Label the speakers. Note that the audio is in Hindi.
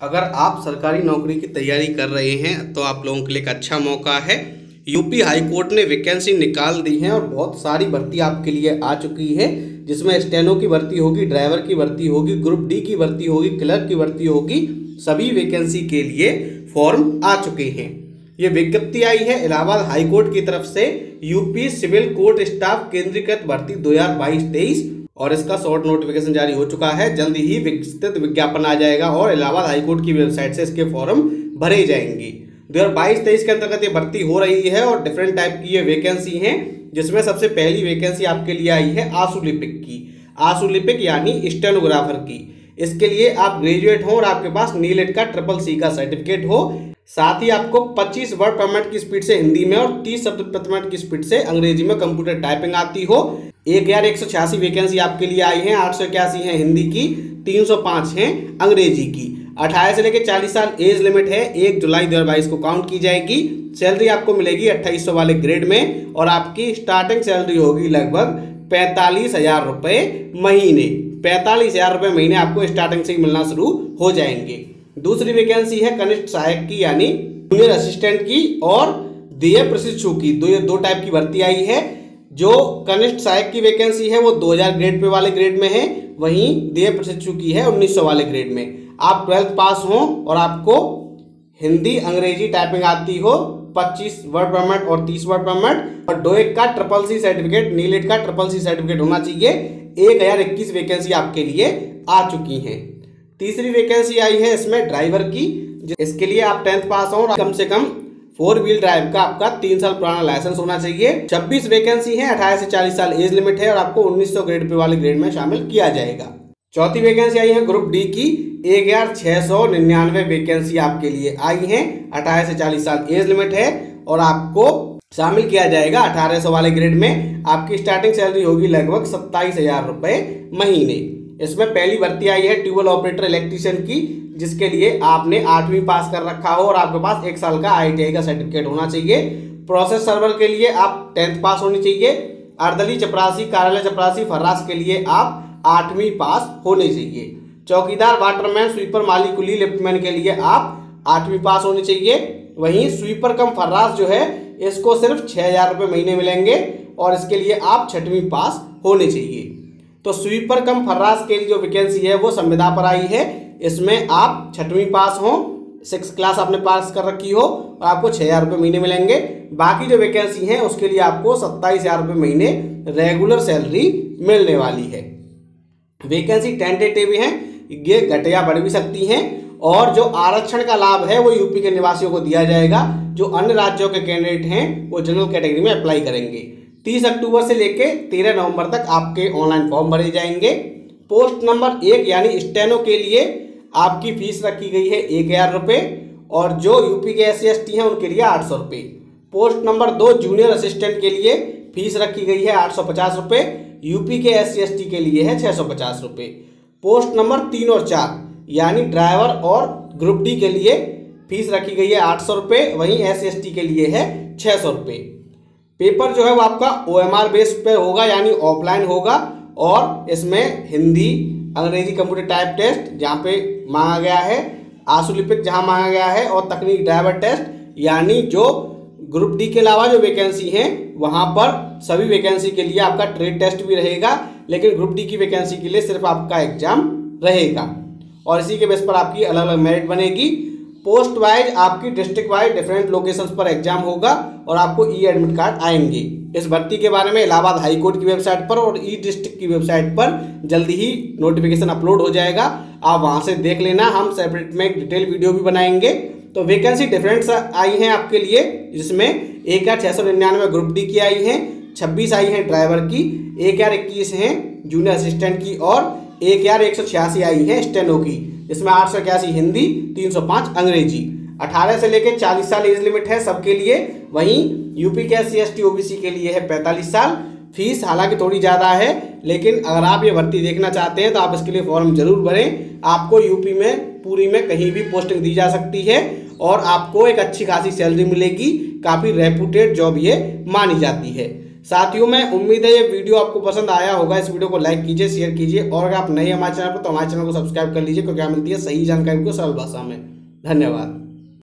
Speaker 1: अगर आप सरकारी नौकरी की तैयारी कर रहे हैं तो आप लोगों के लिए एक अच्छा मौका है। यूपी हाई कोर्ट ने वैकेंसी निकाल दी है और बहुत सारी भर्ती आपके लिए आ चुकी है, जिसमें स्टेनो की भर्ती होगी, ड्राइवर की भर्ती होगी, ग्रुप डी की भर्ती होगी, क्लर्क की भर्ती होगी। सभी वैकेंसी के लिए फॉर्म आ चुके हैं। ये विज्ञप्ति आई है इलाहाबाद हाई कोर्ट की तरफ से यूपी सिविल कोर्ट स्टाफ केंद्रीकृत भर्ती 2022-23 और इसका शॉर्ट नोटिफिकेशन जारी हो चुका है। जल्दी ही विस्तृत विज्ञापन आ जाएगा और इलाहाबाद हाई कोर्ट की वेबसाइट से इसके फॉर्म भरे जाएंगे। 2022-23 के अंतर्गत ये भर्ती हो रही है और डिफरेंट टाइप की ये वैकेंसी हैं, जिसमें सबसे पहली वैकेंसी आपके लिए आई है आशु लिपिक की। आशु लिपिक यानी स्टेनोग्राफर की। इसके लिए आप ग्रेजुएट हो और आपके पास नीलेट का CCC का सर्टिफिकेट हो। साथ ही आपको 25 वर्ड पर मिनट की स्पीड से हिंदी में और 30 शब्द प्रति मिनट की स्पीड से अंग्रेजी में कंप्यूटर टाइपिंग आती हो। 1186 वैकेंसी आपके लिए आई है। 881 है हिंदी की, 305 हैं अंग्रेजी की। 18 से लेकर 40 साल एज लिमिट है। 1 जुलाई 2022 को काउंट की जाएगी। सैलरी आपको मिलेगी 2800 वाले ग्रेड में और आपकी स्टार्टिंग सैलरी होगी लगभग 45,000 रुपये महीने। 45,000 रुपये महीने आपको स्टार्टिंग से ही मिलना शुरू हो जाएंगे। दूसरी वैकेंसी है कनिष्ठ सहायक की यानी जूनियर असिस्टेंट की और देय प्रशिक्षु की। दो टाइप की भर्ती आई है। जो कनिष्ठ सहायक की वैकेंसी है वो 2000 ग्रेड पे वाले ग्रेड में है, वहीं देय प्रशिक्षु की है 1900 वाले ग्रेड में। आप 12th पास हो और आपको हिंदी अंग्रेजी टाइपिंग आती हो, 25 वर्ड पर मिनट और 30 वर्ड पर मिनट और डोएक का CCC सर्टिफिकेट, नीलेट का CCC सर्टिफिकेट होना चाहिए। 1021 वैकेंसी आपके लिए आ चुकी हैं। तीसरी वैकेंसी आई है इसमें ड्राइवर की। इसके लिए आप 10th पास हो और कम से कम 4 व्हील ड्राइव का आपका 3 साल पुराना लाइसेंस होना चाहिए। 26 वैकेंसी है। 18 से 40 साल एज लिमिट है और आपको 1900 ग्रेड पे वाले ग्रेड में शामिल किया जाएगा। चौथी वैकेंसी आई है ग्रुप डी की। 1699 वैकेंसी आपके लिए आई है। 18 से 40 साल एज लिमिट है और आपको शामिल किया जाएगा 1800 वाले ग्रेड में। आपकी स्टार्टिंग सैलरी होगी लगभग 27,000 रुपये महीने। इसमें पहली भर्ती आई है ट्यूबवेल ऑपरेटर इलेक्ट्रीशियन की, जिसके लिए आपने 8वीं पास कर रखा हो और आपके पास 1 साल का ITI का सर्टिफिकेट होना चाहिए। प्रोसेस सर्वर के लिए आप 10th पास होनी चाहिए। अर्दली चपरासी, कार्यालय चपरासी, फर्रास के लिए आप 8वीं पास होनी चाहिए। चौकीदार, वाटरमैन, स्वीपर, माली कुली, लिफ्टमैन के लिए आप 8वीं पास होनी चाहिए। वहीं स्वीपर कम फर्रास जो है इसको सिर्फ 6,000 रुपये महीने मिलेंगे और इसके लिए आप 6वीं पास होनी चाहिए। तो स्वीपर कम फर्रास के लिए जो वैकेंसी है वो संविदा पर आई है। इसमें आप 6वीं पास हो, 6th क्लास आपने पास कर रखी हो और आपको 6,000 रुपये महीने मिलेंगे। बाकी जो वैकेंसी है उसके लिए आपको 27,000 रुपये महीने रेगुलर सैलरी मिलने वाली है। वैकेंसी टेंटेटिव है, ये घट या बढ़ भी सकती हैं और जो आरक्षण का लाभ है वो यूपी के निवासियों को दिया जाएगा। जो अन्य राज्यों के कैंडिडेट हैं वो जनरल कैटेगरी में अप्लाई करेंगे। 30 अक्टूबर से लेके 13 नवंबर तक आपके ऑनलाइन फॉर्म भरे जाएंगे। पोस्ट नंबर 1 यानी स्टेनो के लिए आपकी फीस रखी गई है 1000 रुपये और जो यूपी के SC/ST हैं उनके लिए 800 रुपये। पोस्ट नंबर 2 जूनियर असिस्टेंट के लिए फीस रखी गई है 850 रुपये। यूपी के SC/ST के लिए है 650 रुपये। पोस्ट नंबर 3 और 4 यानी ड्राइवर और ग्रुप डी के लिए फीस रखी गई है 800 रुपये, वहीं SC/ST के लिए है 600 रुपये। पेपर जो है वो आपका OMR बेस पे होगा यानी ऑफलाइन होगा और इसमें हिंदी अंग्रेजी कंप्यूटर टाइप टेस्ट जहाँ पे मांगा गया है, आशु लिपिक जहाँ मांगा गया है और तकनीक ड्राइवर टेस्ट, यानी जो ग्रुप डी के अलावा जो वैकेंसी हैं वहाँ पर सभी वैकेंसी के लिए आपका ट्रेड टेस्ट भी रहेगा, लेकिन ग्रुप डी की वैकेंसी के लिए सिर्फ आपका एग्जाम रहेगा और इसी के बेस पर आपकी अलग अलग मेरिट बनेगी। पोस्ट वाइज आपकी डिस्ट्रिक्ट वाइज डिफरेंट लोकेशंस पर एग्जाम होगा और आपको एडमिट कार्ड आएंगे। इस भर्ती के बारे में इलाहाबाद हाई कोर्ट की वेबसाइट पर और डिस्ट्रिक्ट की वेबसाइट पर जल्दी ही नोटिफिकेशन अपलोड हो जाएगा, आप वहां से देख लेना। हम सेपरेट में एक डिटेल वीडियो भी बनाएंगे। तो वैकेंसी डिफरेंट आई हैं आपके लिए, जिसमें 1699 ग्रुप डी की आई हैं, 26 आई हैं ड्राइवर की, 1021 हैं जूनियर असिस्टेंट की और 1186 आई हैं स्टेनो की। इसमें 881 हिंदी, 305 अंग्रेजी। 18 से लेकर 40 साल एज लिमिट है सबके लिए। वहीं यूपी के SC/ST OBC के लिए है 45 साल। फीस हालांकि थोड़ी ज़्यादा है, लेकिन अगर आप ये भर्ती देखना चाहते हैं तो आप इसके लिए फॉर्म जरूर भरें। आपको यूपी में पूरी में कहीं भी पोस्टिंग दी जा सकती है और आपको एक अच्छी खासी सैलरी मिलेगी। काफ़ी रेपुटेड जॉब ये मानी जाती है। साथियों मैं उम्मीद है ये वीडियो आपको पसंद आया होगा। इस वीडियो को लाइक कीजिए, शेयर कीजिए और अगर आप नए हमारे चैनल पर तो हमारे चैनल को सब्सक्राइब कर लीजिए, क्योंकि यहाँ मिलती है सही जानकारी को सरल भाषा में। धन्यवाद।